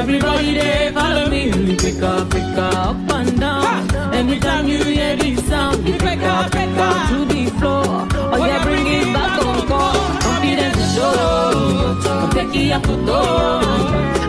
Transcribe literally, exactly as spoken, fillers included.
Everybody there follow me. Lipeka, Lipeka, up and down. Anytime you hear this sound, Lipeka, Lipeka to the floor. Oh yeah, bring it back on call. Confidence to show. Take it up to go.